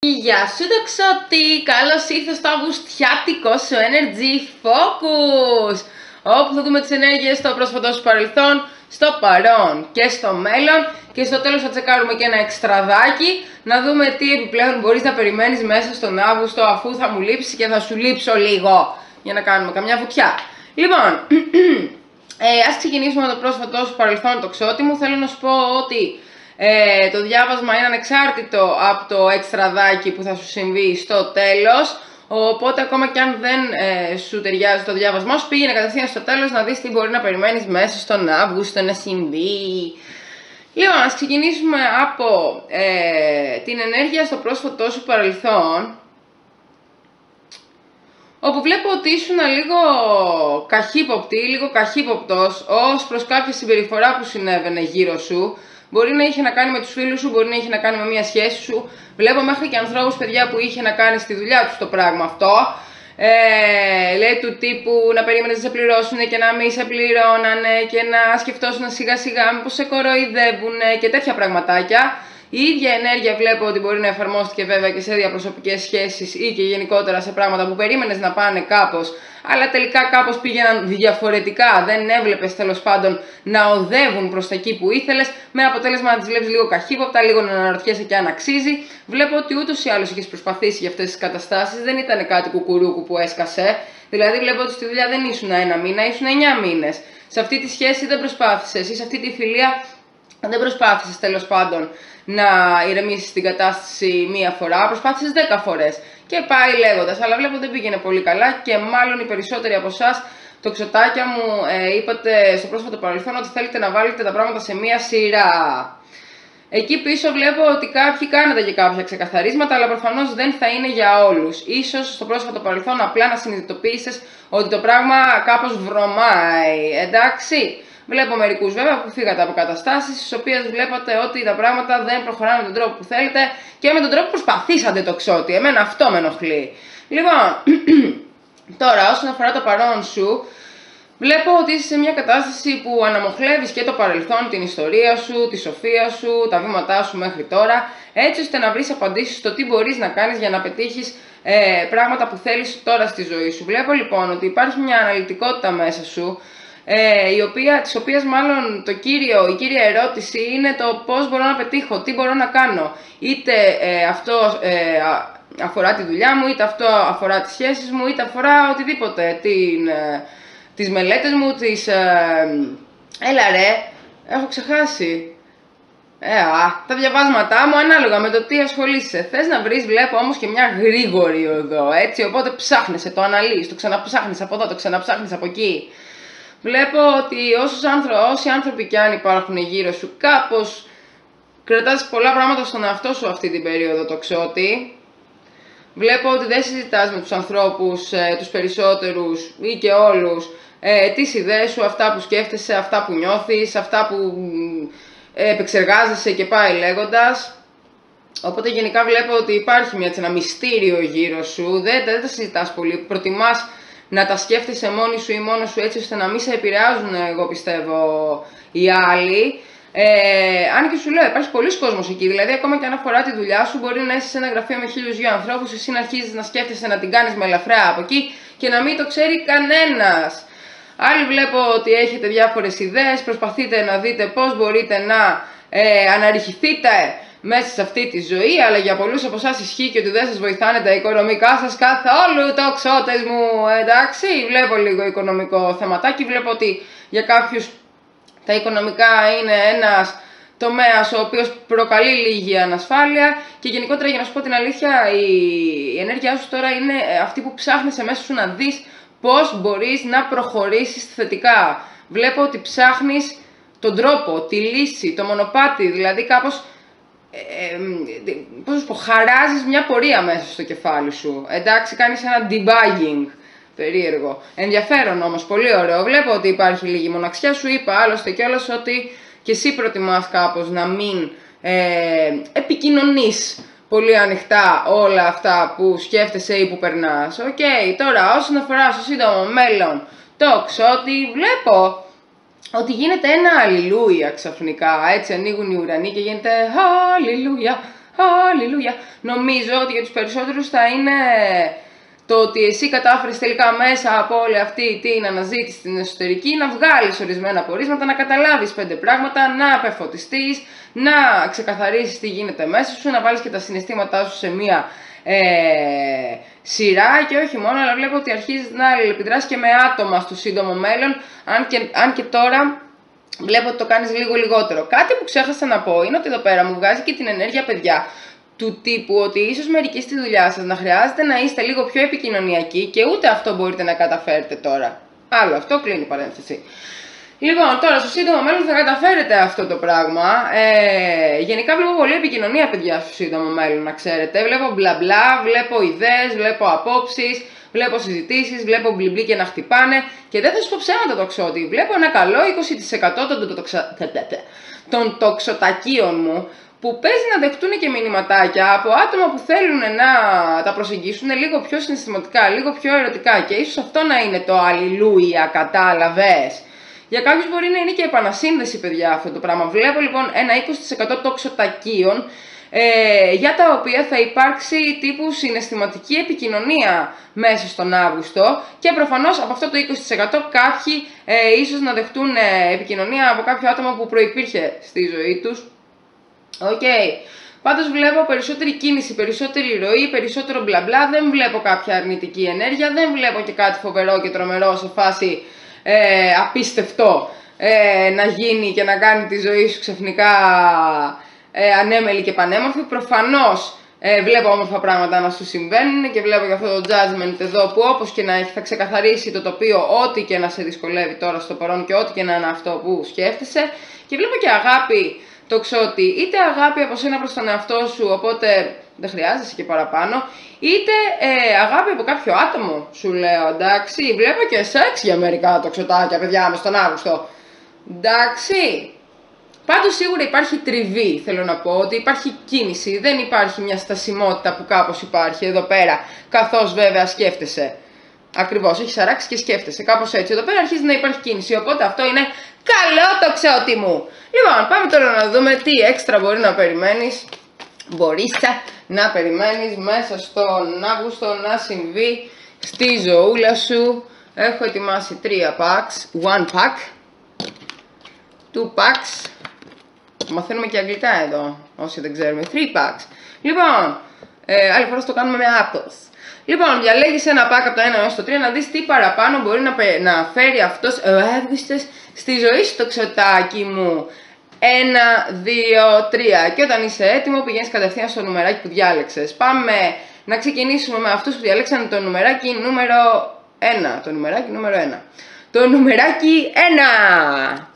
Γεια σου τοξότη! Καλώς ήρθες στο αυγουστιάτικο σου Energy Focus, όπου θα δούμε τις ενέργειες στο πρόσφατο σου παρελθόν, στο παρόν και στο μέλλον, και στο τέλος θα τσεκάρουμε και ένα εξτραδάκι να δούμε τι επιπλέον μπορείς να περιμένεις μέσα στον Αύγουστο, αφού θα μου λείψει και θα σου λείψω λίγο για να κάνουμε καμιά βουτιά. Λοιπόν, ας ξεκινήσουμε με το πρόσφατο σου παρελθόν τοξότη μου. Θέλω να σου πω ότι το διάβασμα είναι ανεξάρτητο από το εξτραδάκι που θα σου συμβεί στο τέλος, οπότε ακόμα και αν δεν σου ταιριάζει το διάβασμα σου, πήγαινε κατευθείαν στο τέλος να δεις τι μπορεί να περιμένεις μέσα στον Αύγουστο να συμβεί. Λοιπόν, ας ξεκινήσουμε από την ενέργεια στο πρόσφατό σου παρελθόν, όπου βλέπω ότι ήσουν λίγο καχύποπτη, λίγο καχύποπτος ως προς κάποια συμπεριφορά που συνέβαινε γύρω σου. Μπορεί να είχε να κάνει με τους φίλους σου, μπορεί να είχε να κάνει με μια σχέση σου. Βλέπω μέχρι και ανθρώπους, παιδιά, που είχε να κάνει στη δουλειά τους το πράγμα αυτό. Λέει του τύπου να περίμενες να σε πληρώσουν και να μην σε πληρώνανε και να σκεφτόσουν σιγά σιγά μήπως σε κοροϊδεύουνε και τέτοια πραγματάκια. Η ίδια ενέργεια βλέπω ότι μπορεί να εφαρμόστηκε βέβαια και σε διαπροσωπικές σχέσεις ή και γενικότερα σε πράγματα που περίμενες να πάνε κάπως, αλλά τελικά κάπως πήγαιναν διαφορετικά. Δεν έβλεπες τέλος πάντων να οδεύουν προς τα εκεί που ήθελες, με αποτέλεσμα να τις βλέπεις λίγο καχύποπτα, λίγο να αναρωτιέσαι και αν αξίζει. Βλέπω ότι ούτως ή άλλως έχεις προσπαθήσει για αυτές τις καταστάσεις, δεν ήταν κάτι κουκουρούκου που έσκασε. Δηλαδή, βλέπω ότι στη δουλειά δεν ήσουν ένα μήνα, ήσουν 9 μήνες. Σε αυτή τη σχέση δεν προσπάθησες, ή σε αυτή τη φιλία δεν προσπάθησες τέλος πάντων να ηρεμήσεις την κατάσταση μία φορά, προσπάθησες 10 φορές και πάει λέγοντας, αλλά βλέπω δεν πήγαινε πολύ καλά και μάλλον οι περισσότεροι από εσάς, τοξοτάκια μου, είπατε στο πρόσφατο παρελθόν ότι θέλετε να βάλετε τα πράγματα σε μία σειρά. Εκεί πίσω βλέπω ότι κάποιοι κάνετε και κάποια ξεκαθαρίσματα, αλλά προφανώς δεν θα είναι για όλους. Ίσως στο πρόσφατο παρελθόν απλά να συνειδητοποίησες ότι το πράγμα κάπως βρωμάει, εντάξει. Βλέπω μερικούς βέβαια που φύγατε από καταστάσεις στις οποίες βλέπατε ότι τα πράγματα δεν προχωράνε με τον τρόπο που θέλετε και με τον τρόπο που προσπαθήσατε τοξότη. Εμένα αυτό με ενοχλεί. Λοιπόν, τώρα όσον αφορά το παρόν σου, βλέπω ότι είσαι σε μια κατάσταση που αναμοχλεύεις και το παρελθόν, την ιστορία σου, τη σοφία σου, τα βήματά σου μέχρι τώρα, έτσι ώστε να βρεις απαντήσεις στο τι μπορείς να κάνεις για να πετύχεις πράγματα που θέλεις τώρα στη ζωή σου. Βλέπω λοιπόν ότι υπάρχει μια αναλυτικότητα μέσα σου, της οποίας μάλλον η κύρια ερώτηση είναι το πώς μπορώ να πετύχω, τι μπορώ να κάνω. Είτε αυτό αφορά τη δουλειά μου, είτε αυτό αφορά τις σχέσεις μου, είτε αφορά οτιδήποτε, τις μελέτες μου, έλα ρε, έχω ξεχάσει. Τα διαβάσματά μου ανάλογα με το τι ασχολείσαι. Θες να βρεις, βλέπω όμως και μια γρήγορη οδό, έτσι, οπότε ψάχνεσαι, το αναλύεις, το ξαναψάχνεις από εδώ, το ξαναψάχνεις από εκεί. Βλέπω ότι όσοι άνθρωποι κι αν υπάρχουν γύρω σου, κάπως κρατάς πολλά πράγματα στον εαυτό σου αυτή την περίοδο τοξότη. Βλέπω ότι δεν συζητάς με τους ανθρώπους, τους περισσότερους ή και όλους, τις ιδέες σου, αυτά που σκέφτεσαι, αυτά που νιώθεις, αυτά που επεξεργάζεσαι και πάει λέγοντας. Οπότε γενικά βλέπω ότι υπάρχει ένα μυστήριο γύρω σου, δεν τα συζητάς πολύ, προτιμάς να τα σκέφτεσαι μόνη σου ή μόνος σου, έτσι ώστε να μην σε επηρεάζουν, εγώ πιστεύω, οι άλλοι. Αν και σου λέω, υπάρχει πολλοί κόσμος εκεί, δηλαδή ακόμα και αν αφορά τη δουλειά σου, μπορεί να είσαι σε ένα γραφείο με 1002 ανθρώπους, εσύ να αρχίζεις να σκέφτεσαι να την κάνεις με ελαφρά από εκεί και να μην το ξέρει κανένας. Άλλοι βλέπω ότι έχετε διάφορες ιδέες, προσπαθείτε να δείτε πώς μπορείτε να αναρριχηθείτε μέσα σε αυτή τη ζωή, αλλά για πολλούς από εσάς ισχύει και ότι δεν σας βοηθάνε τα οικονομικά σας καθόλου, τοξότες μου, εντάξει. Βλέπω λίγο οικονομικό θεματάκι, βλέπω ότι για κάποιους τα οικονομικά είναι ένας τομέας ο οποίος προκαλεί λίγη ανασφάλεια και γενικότερα, για να σου πω την αλήθεια, η ενέργειά σου τώρα είναι αυτή που ψάχνεις μέσα σου να δεις πώς μπορείς να προχωρήσεις θετικά. Βλέπω ότι ψάχνεις τον τρόπο, τη λύση, το μονοπάτι, δηλαδή κάπως πώς πω, χαράζεις μια πορεία μέσα στο κεφάλι σου, εντάξει, κάνεις ένα debugging, περίεργο, ενδιαφέρον όμως, πολύ ωραίο. Βλέπω ότι υπάρχει λίγη μοναξιά, σου είπα άλλωστε κιόλας ότι και εσύ προτιμάς κάπως να μην επικοινωνείς πολύ ανοιχτά όλα αυτά που σκέφτεσαι ή που περνάς. Οκ, τώρα όσον αφορά στο σύντομο μέλλον τοξότη, βλέπω ότι γίνεται ένα αλληλούια ξαφνικά, έτσι ανοίγουν οι ουρανοί και γίνεται αλληλούια, Αλληλούια. Νομίζω ότι για τους περισσότερους θα είναι το ότι εσύ κατάφερες τελικά μέσα από όλη αυτή την αναζήτηση στην εσωτερική να βγάλεις ορισμένα πορίσματα, να καταλάβεις 5 πράγματα, να απεφωτιστείς, να ξεκαθαρίσεις τι γίνεται μέσα σου, να βάλεις και τα συναισθήματά σου σε μία σειρά και όχι μόνο, αλλά βλέπω ότι αρχίζεις να αλληλεπιδράσεις και με άτομα στο σύντομο μέλλον, αν και τώρα βλέπω ότι το κάνεις λίγο λιγότερο. Κάτι που ξέχασα να πω είναι ότι εδώ πέρα μου βγάζει και την ενέργεια, παιδιά, του τύπου ότι ίσως μερικοί στη δουλειά σας να χρειάζεται να είστε λίγο πιο επικοινωνιακοί και ούτε αυτό μπορείτε να καταφέρετε τώρα. Άλλο αυτό, κλείνει η παρένθεση. Λοιπόν, τώρα στο σύντομο μέλλον θα καταφέρετε αυτό το πράγμα. Γενικά βλέπω πολλή επικοινωνία, παιδιά, στο σύντομο μέλλον, να ξέρετε. Βλέπω μπλα μπλα, βλέπω ιδέες, βλέπω απόψεις, βλέπω συζητήσεις, βλέπω μπλιμπλί και να χτυπάνε. Και δεν θα σου πω ψέματα, τοξότη. Βλέπω ένα καλό 20% των τοξοτακίων μου που παίζει να δεχτούν και μηνυματάκια από άτομα που θέλουν να τα προσεγγίσουν λίγο πιο συναισθηματικά, λίγο πιο ερωτικά. Και ίσως αυτό να είναι το αλληλούια, κατάλαβες. Για κάποιους μπορεί να είναι και επανασύνδεση, παιδιά, αυτό το πράγμα. Βλέπω λοιπόν ένα 20% τοξοτακίων για τα οποία θα υπάρξει τύπου συναισθηματική επικοινωνία μέσα στον Αύγουστο και προφανώς από αυτό το 20% κάποιοι ίσως να δεχτούν επικοινωνία από κάποιο άτομο που προϋπήρχε στη ζωή τους. Οκ. Πάντως βλέπω περισσότερη κίνηση, περισσότερη ροή, περισσότερο μπλα μπλα, δεν βλέπω κάποια αρνητική ενέργεια, δεν βλέπω και κάτι φοβερό και τρομερό σε φάση απίστευτο να γίνει και να κάνει τη ζωή σου ξαφνικά ανέμελη και πανέμορφη. Προφανώς βλέπω όμορφα πράγματα να σου συμβαίνουν και βλέπω για αυτό το judgment εδώ που όπως και να έχει θα ξεκαθαρίσει το τοπίο, ό,τι και να σε δυσκολεύει τώρα στο παρόν και ό,τι και να είναι αυτό που σκέφτεσαι. Και βλέπω και αγάπη, τοξότη, είτε αγάπη από σένα προς τον εαυτό σου, οπότε δεν χρειάζεσαι και παραπάνω, είτε αγάπη από κάποιο άτομο, σου λέω, εντάξει. Βλέπω και σεξ για μερικά τοξοτάκια, παιδιά, μες τον Αύγουστο. Εντάξει. Πάντως σίγουρα υπάρχει τριβή, θέλω να πω, ότι υπάρχει κίνηση, δεν υπάρχει μια στασιμότητα που κάπως υπάρχει εδώ πέρα, καθώς βέβαια σκέφτεσαι. Ακριβώς, έχεις αράξει και σκέφτεσαι, κάπως έτσι. Εδώ πέρα αρχίζει να υπάρχει κίνηση, οπότε αυτό είναι καλό, τοξότη μου. Λοιπόν, πάμε τώρα να δούμε τι έξτρα μπορεί να περιμένεις. Μπορείς να περιμένεις μέσα στον Αύγουστο να συμβεί στη ζωούλα σου. Έχω ετοιμάσει 3 packs, 1 pack, 2 packs. Μαθαίνουμε και αγγλικά εδώ, όσοι δεν ξέρουμε. 3 packs. Λοιπόν, άλλη φορά το κάνουμε με apples. Λοιπόν, διαλέγεις ένα pack από το 1 έως το 3 να δεις τι παραπάνω μπορεί να φέρει αυτός ο Αύγουστος στη ζωή σου, τοξοτάκι μου. 1, 2, 3. Και όταν είσαι έτοιμο πηγαίνεις κατευθείαν στο νουμεράκι που διάλεξες. Πάμε να ξεκινήσουμε με αυτούς που διαλέξανε το νουμεράκι νούμερο 1. Το νουμεράκι νούμερο 1. Το νουμεράκι 1.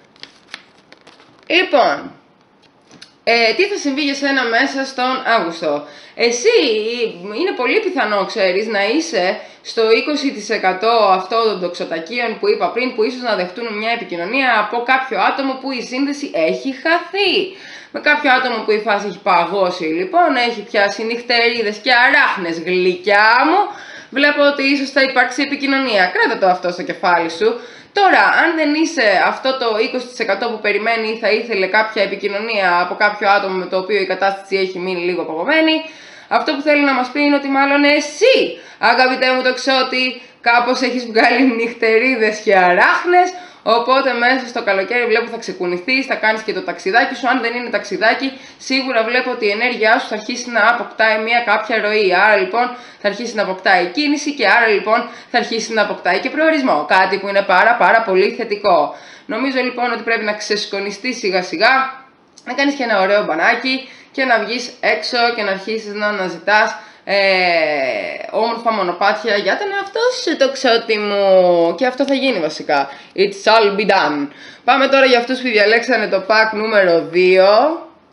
Λοιπόν, τι θα συμβεί για σένα μέσα στον Αύγουστο. Εσύ είναι πολύ πιθανό, ξέρεις, να είσαι στο 20% αυτών των τοξοτακίων που είπα πριν, που ίσως να δεχτούν μια επικοινωνία από κάποιο άτομο που η σύνδεση έχει χαθεί. Με κάποιο άτομο που η φάση έχει παγώσει, λοιπόν, έχει πιάσει νυχτερίδες και αράχνες, γλυκιά μου. Βλέπω ότι ίσως θα υπάρξει επικοινωνία. Κράτα το αυτό στο κεφάλι σου. Τώρα, αν δεν είσαι αυτό το 20% που περιμένει ή θα ήθελε κάποια επικοινωνία από κάποιο άτομο με το οποίο η κατάσταση έχει μείνει λίγο παγωμένη, αυτό που θέλει να μας πει είναι ότι μάλλον εσύ, αγαπητέ μου τοξότη, κάπως έχεις βγάλει νυχτερίδες και αράχνες, οπότε μέσα στο καλοκαίρι βλέπω θα ξεκουνηθείς, θα κάνεις και το ταξιδάκι σου. Αν δεν είναι ταξιδάκι, σίγουρα βλέπω ότι η ενέργειά σου θα αρχίσει να αποκτάει μια κάποια ροή. Άρα λοιπόν θα αρχίσει να αποκτάει κίνηση και άρα λοιπόν θα αρχίσει να αποκτάει και προορισμό. Κάτι που είναι πάρα πολύ θετικό. Νομίζω λοιπόν ότι πρέπει να ξεσκονιστείς σιγά σιγά, να κάνεις και ένα ωραίο μπανάκι και να βγεις έξω και να αρχίσεις να αναζητάς όμορφα μονοπάτια για τον εαυτό σου, τοξότη μου. Και αυτό θα γίνει βασικά. It's all be done. Πάμε τώρα για αυτούς που διαλέξανε το pack νούμερο 2.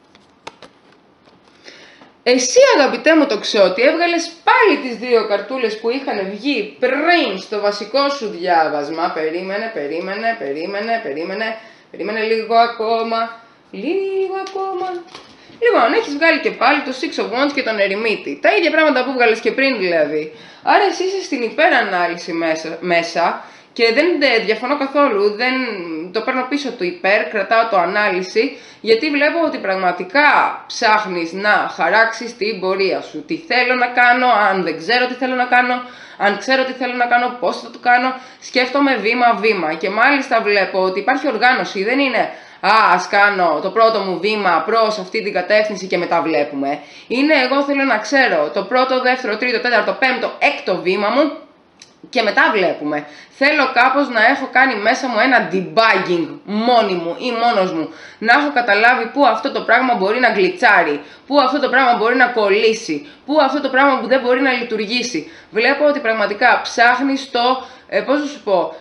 Εσύ, αγαπητέ μου τοξότη, έβγαλες πάλι τις 2 καρτούλες που είχαν βγει πριν στο βασικό σου διάβασμα. Περίμενε λίγο ακόμα. Λοιπόν, έχεις βγάλει και πάλι το Six of Wands και τον Ερημίτη. Τα ίδια πράγματα που βγάλες και πριν δηλαδή. Άρα εσύ είσαι στην υπερανάλυση μέσα Και δεν διαφωνώ καθόλου, δεν το παίρνω πίσω το υπέρ, κρατάω το ανάλυση, γιατί βλέπω ότι πραγματικά ψάχνεις να χαράξεις την πορεία σου. Τι θέλω να κάνω, αν δεν ξέρω τι θέλω να κάνω, αν ξέρω τι θέλω να κάνω, πώς θα το κάνω, σκέφτομαι βήμα-βήμα. Και μάλιστα βλέπω ότι υπάρχει οργάνωση, δεν είναι ας κάνω το πρώτο μου βήμα προς αυτή την κατεύθυνση και μετά βλέπουμε. Είναι εγώ θέλω να ξέρω το πρώτο, δεύτερο, τρίτο, τέταρτο, πέμπτο, έκτο βήμα μου και μετά βλέπουμε. Θέλω κάπως να έχω κάνει μέσα μου ένα debugging μόνη μου ή μόνος μου. Να έχω καταλάβει πού αυτό το πράγμα μπορεί να γλιτσάρει, πού αυτό το πράγμα μπορεί να κολλήσει, πού αυτό το πράγμα που δεν μπορεί να λειτουργήσει. Βλέπω ότι πραγματικά ψάχνεις το, πώς θα σου πω,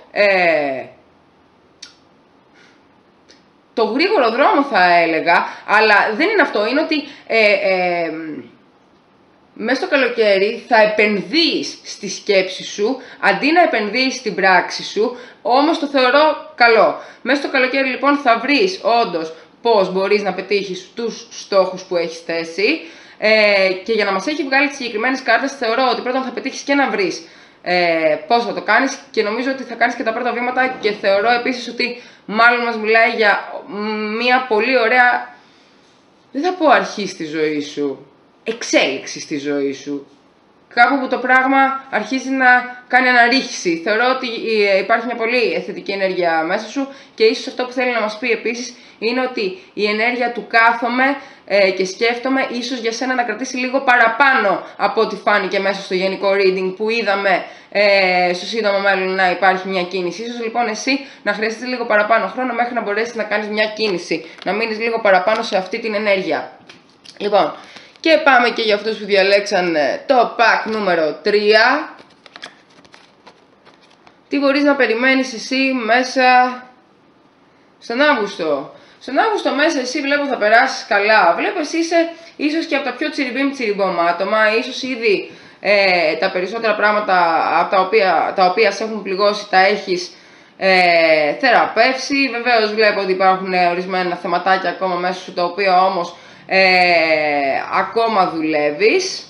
το γρήγορο δρόμο θα έλεγα, αλλά δεν είναι αυτό, είναι ότι μέσα στο καλοκαίρι θα επενδύεις στη σκέψη σου, αντί να επενδύεις στην πράξη σου, όμως το θεωρώ καλό. Μέσα στο καλοκαίρι λοιπόν θα βρεις όντως πώς μπορείς να πετύχεις τους στόχους που έχεις θέσει και για να μας έχει βγάλει τις συγκεκριμένες κάρτες θεωρώ ότι πρώτον θα πετύχεις και να βρεις πώς θα το κάνεις και νομίζω ότι θα κάνεις και τα πρώτα βήματα και θεωρώ επίσης ότι μάλλον μας μιλάει για μια πολύ ωραία, δεν θα πω αρχή στη ζωή σου, εξέλιξη στη ζωή σου. Κάπου που το πράγμα αρχίζει να κάνει αναρρίχηση. Θεωρώ ότι υπάρχει μια πολύ θετική ενέργεια μέσα σου και ίσως αυτό που θέλει να μας πει επίσης είναι ότι η ενέργεια του κάθομαι και σκέφτομαι ίσως για σένα να κρατήσει λίγο παραπάνω από ό,τι φάνηκε μέσα στο γενικό reading που είδαμε στο σύντομο μέλλον να υπάρχει μια κίνηση. Ίσως λοιπόν εσύ να χρειαστείς λίγο παραπάνω χρόνο μέχρι να μπορέσεις να κάνεις μια κίνηση, να μείνεις λίγο παραπάνω σε αυτή την ενέργεια. Λοιπόν, και πάμε και για αυτούς που διαλέξαν το pack νούμερο 3. Τι μπορείς να περιμένεις εσύ μέσα στον Αύγουστο. Στον Αύγουστο μέσα εσύ βλέπω θα περάσεις καλά. Βλέπω εσύ είσαι ίσως και από τα πιο τσιριμπίμ άτομα. Ίσως ήδη τα περισσότερα πράγματα από τα οποία σε έχουν πληγώσει τα έχεις θεραπεύσει. Βεβαίως βλέπω ότι υπάρχουν ορισμένα θεματάκια ακόμα μέσα σου τα οποία όμως ακόμα δουλεύεις.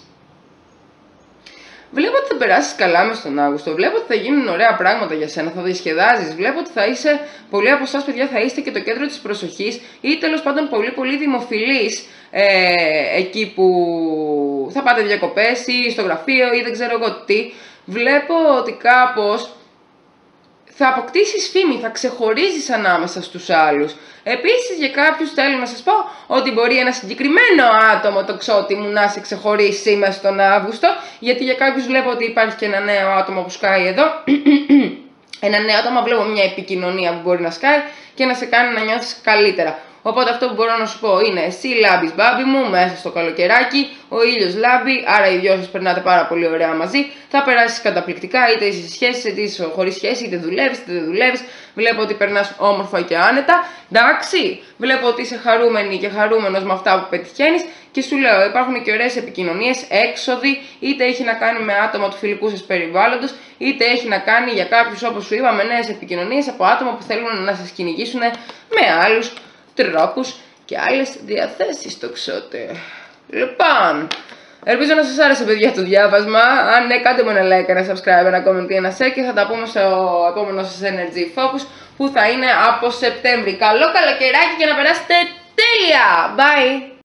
Βλέπω ότι θα περάσεις καλά μες τον Αύγουστο. Βλέπω ότι θα γίνουν ωραία πράγματα για σένα, θα διασκεδάζεις. Βλέπω ότι θα είσαι, πολλοί από εσάς παιδιά θα είστε και το κέντρο της προσοχής ή τέλος πάντων πολύ δημοφιλείς εκεί που θα πάτε διακοπές ή στο γραφείο ή δεν ξέρω εγώ τι. Βλέπω ότι κάπως θα αποκτήσεις φήμη, θα ξεχωρίζεις ανάμεσα στους άλλους. Επίσης για κάποιους θέλω να σας πω ότι μπορεί ένα συγκεκριμένο άτομο το ξότι μου να σε ξεχωρίσει μέσα στον Αύγουστο, γιατί για κάποιους βλέπω ότι υπάρχει και ένα νέο άτομο που σκάει εδώ. Ένα νέο άτομο, βλέπω μια επικοινωνία που μπορεί να σκάει και να σε κάνει να νιώθεις καλύτερα. Οπότε αυτό που μπορώ να σου πω είναι εσύ λάμπεις μπάμπι μου μέσα στο καλοκαιράκι, ο ήλιος λάμπει, άρα οι δυο σας περνάτε πάρα πολύ ωραία μαζί, θα περάσεις καταπληκτικά είτε είσαι σε σχέση είτε είσαι χωρίς σχέση, είτε δουλεύεις είτε δεν δουλεύεις, βλέπω ότι περνάς όμορφα και άνετα, εντάξει, βλέπω ότι είσαι χαρούμενη και χαρούμενος με αυτά που πετυχαίνεις και σου λέω υπάρχουν και ωραίες επικοινωνίες, έξοδοι, είτε έχει να κάνει με άτομα του φιλικού σας περιβάλλοντος, είτε έχει να κάνει για κάποιους όπως σου είπα με νέες επικοινωνίες από άτομα που θέλουν να σας κυνηγήσουν με άλλους τρόπους και άλλες διαθέσεις το ξότε. Λοιπόν, ελπίζω να σας άρεσε παιδιά το διάβασμα. Αν ναι, κάντε μου ένα like, ένα subscribe, ένα comment ή ένα share και θα τα πούμε στο επόμενο σας Energy Focus που θα είναι από Σεπτέμβρη. Καλό καλοκαιράκι και να περάσετε τέλεια! Bye!